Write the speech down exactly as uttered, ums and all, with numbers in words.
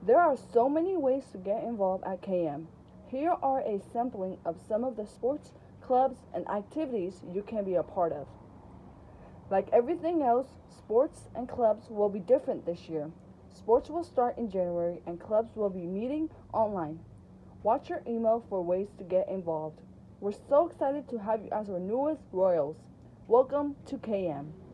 There are so many ways to get involved at K M. Here are a sampling of some of the sports, clubs, and activities you can be a part of. Like everything else, sports and clubs will be different this year. Sports will start in January and clubs will be meeting online. Watch your email for ways to get involved. We're so excited to have you as our newest Royals. Welcome to K M.